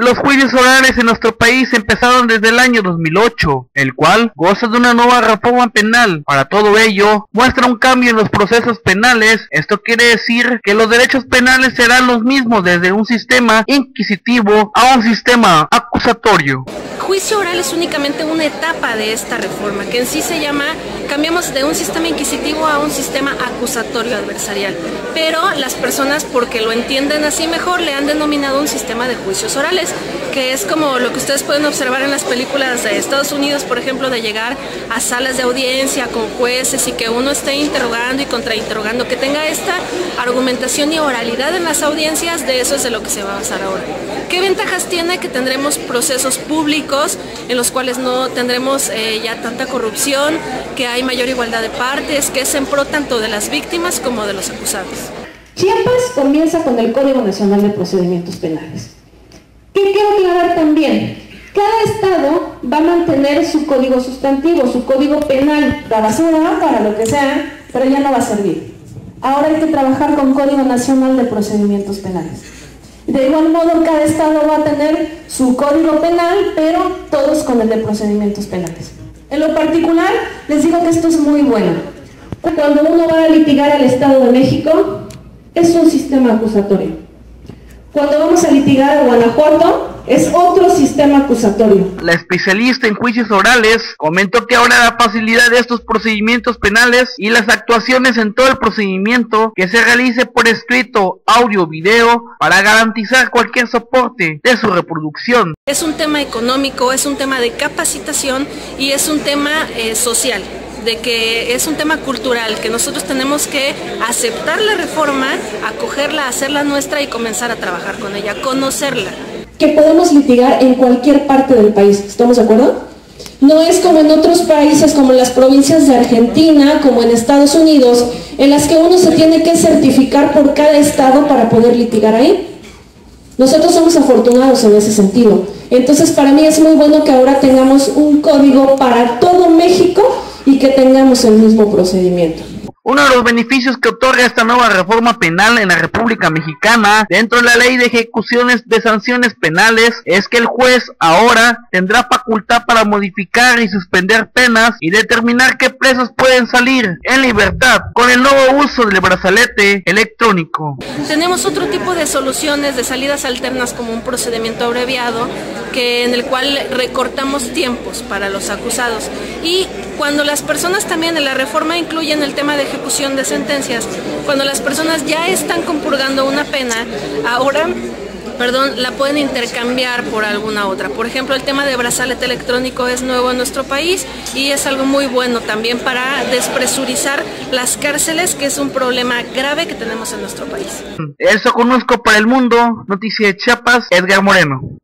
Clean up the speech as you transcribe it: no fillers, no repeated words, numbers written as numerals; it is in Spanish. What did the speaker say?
Los juicios orales en nuestro país empezaron desde el año 2008, el cual goza de una nueva reforma penal. Para todo ello, muestra un cambio en los procesos penales. Esto quiere decir que los derechos penales serán los mismos desde un sistema inquisitivo a un sistema acusatorio. Juicio oral es únicamente una etapa de esta reforma, que en sí se llama, cambiamos de un sistema inquisitivo a un sistema acusatorio adversarial, pero las personas, porque lo entienden así mejor, le han denominado un sistema de juicios orales, que es como lo que ustedes pueden observar en las películas de Estados Unidos, por ejemplo, de llegar a salas de audiencia con jueces y que uno esté interrogando y contrainterrogando, que tenga esta argumentación y oralidad en las audiencias. De eso es de lo que se va a basar ahora. ¿Qué ventajas tiene? Que tendremos procesos públicos en los cuales no tendremos ya tanta corrupción, que hay mayor igualdad de partes, que es en pro tanto de las víctimas como de los acusados. Chiapas comienza con el Código Nacional de Procedimientos Penales. ¿Qué quiero aclarar también? Cada estado va a mantener su código sustantivo, su código penal, la basura, para lo que sea, pero ya no va a servir. Ahora hay que trabajar con Código Nacional de Procedimientos Penales. De igual modo, cada estado va a tener su código penal, pero todos con el de procedimientos penales. En lo particular, les digo que esto es muy bueno. Cuando uno va a litigar al Estado de México, es un sistema acusatorio. Cuando vamos a litigar a Guanajuato, es otro sistema acusatorio. La especialista en juicios orales comentó que ahora la facilidad de estos procedimientos penales y las actuaciones en todo el procedimiento que se realice por escrito, audio, video, para garantizar cualquier soporte de su reproducción. Es un tema económico, es un tema de capacitación y es un tema social, de que es un tema cultural, que nosotros tenemos que aceptar la reforma, acogerla, hacerla nuestra y comenzar a trabajar con ella, conocerla. Que podemos litigar en cualquier parte del país, ¿estamos de acuerdo? No es como en otros países, como en las provincias de Argentina, como en Estados Unidos, en las que uno se tiene que certificar por cada estado para poder litigar ahí. Nosotros somos afortunados en ese sentido. Entonces, para mí es muy bueno que ahora tengamos un código para todo México y que tengamos el mismo procedimiento. Uno de los beneficios que otorga esta nueva reforma penal en la República Mexicana dentro de la ley de ejecuciones de sanciones penales es que el juez ahora tendrá facultad para modificar y suspender penas y determinar qué presos pueden salir en libertad con el nuevo uso del brazalete electrónico. Tenemos otro tipo de soluciones de salidas alternas como un procedimiento abreviado en el cual recortamos tiempos para los acusados, y cuando las personas también en la reforma incluyen el tema de ejecución de sentencias, cuando las personas ya están compurgando una pena, ahora la pueden intercambiar por alguna otra. Por ejemplo, el tema de brazalete electrónico es nuevo en nuestro país y es algo muy bueno también para despresurizar las cárceles, que es un problema grave que tenemos en nuestro país. Eso conozco para el mundo. Noticia de Chiapas, Edgar Moreno.